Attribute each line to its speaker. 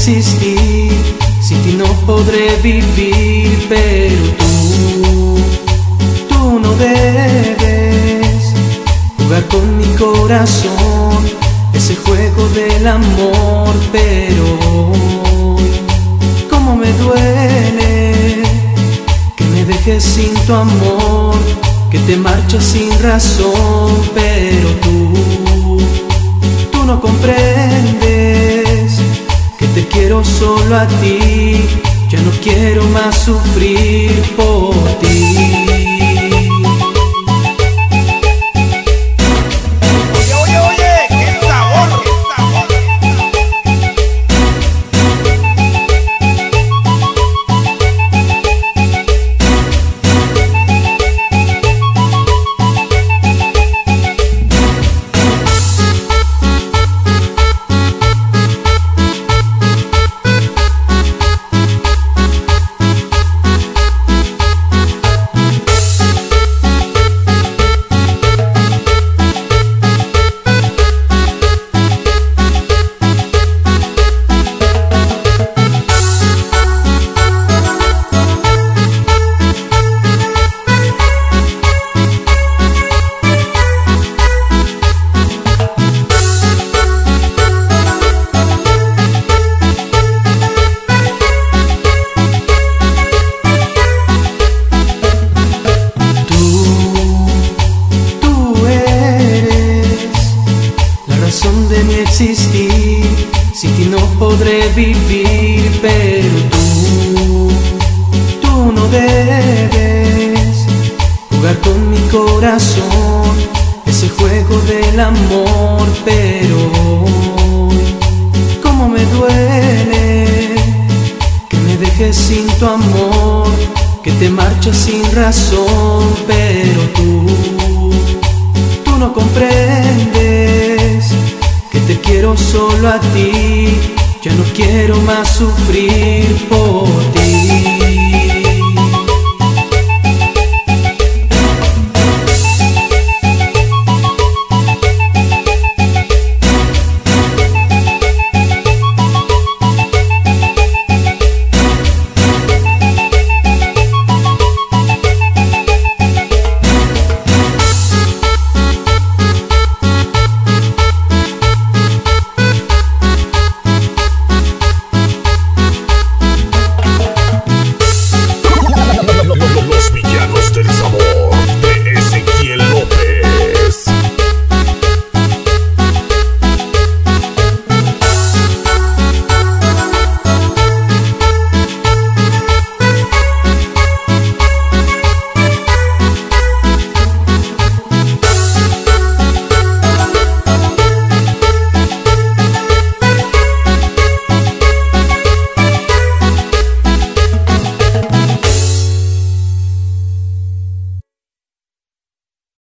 Speaker 1: existir, sin ti no podré vivir, pero tú no debes jugar con mi corazón, ese juego del amor. Pero hoy, cómo me duele que me dejes sin tu amor, que te marchas sin razón. Pero tú no comprendes que te quiero solo a ti, ya no quiero más sufrir por ti. De mi existir, sin ti no podré vivir, pero tú no debes jugar con mi corazón, ese juego del amor. Pero hoy, cómo me duele que me dejes sin tu amor, que te marchas sin razón. Pero tú no comprendes que te quiero solo a ti, ya no quiero más sufrir por ti.